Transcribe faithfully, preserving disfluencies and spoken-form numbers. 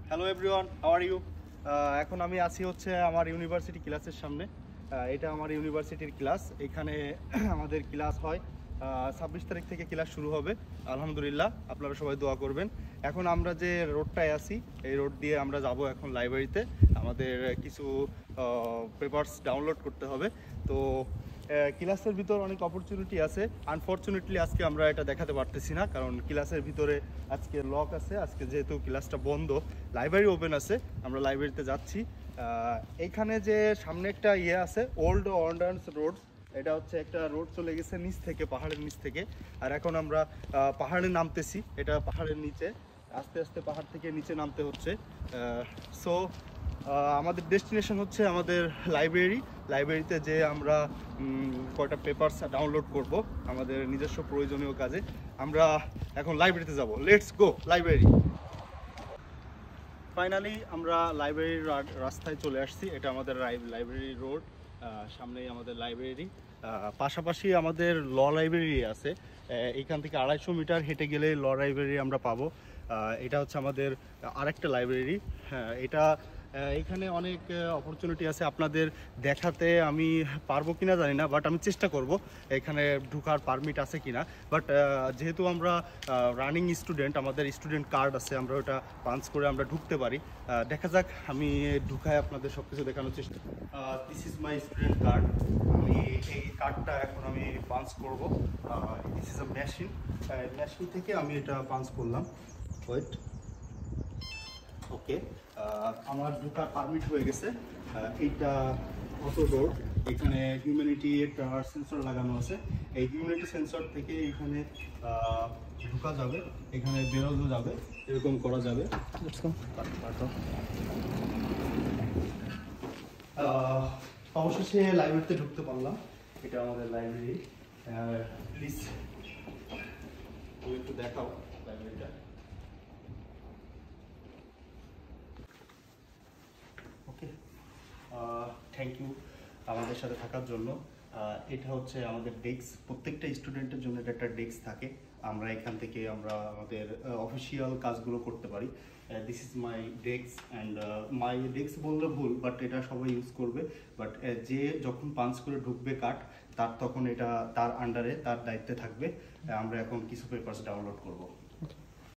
Hello everyone, how are you? এখন আমি আছি হচ্ছে আমার ইউনিভার্সিটি ক্লাসের সামনে। এটা আমার ইউনিভার্সিটির ক্লাস। এখানে আমাদের ক্লাস হয় ছাব্বিশ তারিখ থেকে ক্লাস শুরু হবে। আলহামদুলিল্লাহ, আপনারা সবাই দোয়া করবেন। এখন আমরা যে রোডটায় আছি, এই রোড দিয়ে আমরা যাব এখন লাইব্রেরিতে। আমাদের কিছু পেপারস ডাউনলোড করতে হবে। তো ক্লাসের ভিতর অনেক অপরচুনিটি আছে। আনফর্চুনেটলি আজকে আমরা এটা দেখাতে পারতেছি না, কারণ ক্লাসের ভিতরে আজকে লক আছে। আজকে যেহেতু ক্লাসটা বন্ধ, লাইব্রেরি ওপেন আছে, আমরা লাইব্রেরিতে যাচ্ছি। এইখানে যে সামনে একটা ইয়ে আছে, ওল্ড অর্ডান্স রোড। এটা হচ্ছে একটা রোড চলে গেছে নিচ থেকে, পাহাড়ের নিচ থেকে। আর এখন আমরা পাহাড়ে নামতেছি। এটা পাহাড়ের নিচে, আস্তে আস্তে পাহাড় থেকে নিচে নামতে হচ্ছে। সো আমাদের ডেস্টিনেশন হচ্ছে আমাদের লাইব্রেরি। লাইব্রেরিতে যে আমরা কয়টা পেপারস ডাউনলোড করব আমাদের নিজস্ব প্রয়োজনীয় কাজে। আমরা এখন লাইব্রেরিতে যাব। Let's go library. ফাইনালি আমরা লাইব্রেরির রাস্তায় চলে আসছি। এটা আমাদের লাইব্রেরি রোড, সামনেই আমাদের লাইব্রেরি। পাশাপাশি আমাদের ল লাইব্রেরি আছে। এইখান থেকে আড়াইশো মিটার হেঁটে গেলে ল লাইব্রেরি আমরা পাবো। এটা হচ্ছে আমাদের আরেকটা লাইব্রেরি। হ্যাঁ, এটা এখানে অনেক অপরচুনিটি আছে, আপনাদের দেখাতে আমি পারবো কিনা জানি না, বাট আমি চেষ্টা করব এখানে ঢোকার পারমিট আছে কিনা। বাট যেহেতু আমরা রানিং স্টুডেন্ট, আমাদের স্টুডেন্ট কার্ড আছে, আমরা ওটা পাঞ্চ করে আমরা ঢুকতে পারি। দেখা যাক, আমি ঢুকায় আপনাদের সব কিছু দেখানোর চেষ্টা। This is my student card. আমি এই কার্ডটা এখন আমি পাঞ্চ করবো। This is a machine. Machine থেকে আমি এটা পাঞ্চ করলাম। ওয়েট, ওকে, আমার ঢোকার পারমিট হয়ে গেছে। এইটা অটো ডোর। এখানে হিউম্যানিটি একটা সেন্সর লাগানো আছে। এই হিউম্যানিটি সেন্সর থেকে এখানে ঢোকা যাবে, এখানে বেরোনো যাবে, এরকম করা যাবে। অবশেষে লাইব্রেরিতে ঢুকতে পারলাম। এটা আমাদের লাইব্রেরি। প্লিজ তুমি একটু দেখাও লাইব্রেরিটা। ওকে, থ্যাংক ইউ আমাদের সাথে থাকার জন্য। এটা হচ্ছে আমাদের ডেস্ক। প্রত্যেকটা স্টুডেন্টের জন্য এটা একটা ডেস্ক থাকে। আমরা এখান থেকে আমরা আমাদের অফিসিয়াল কাজগুলো করতে পারি। This is my desk and my desk বললে ভুল, বাট এটা সবাই ইউজ করবে। বাট যে যখন পাঞ্চ করে ঢুকবে কার্ড, তার তখন এটা তার আন্ডারে, তার দায়িত্বে থাকবে। আমরা এখন কিছু পেপারস ডাউনলোড করব।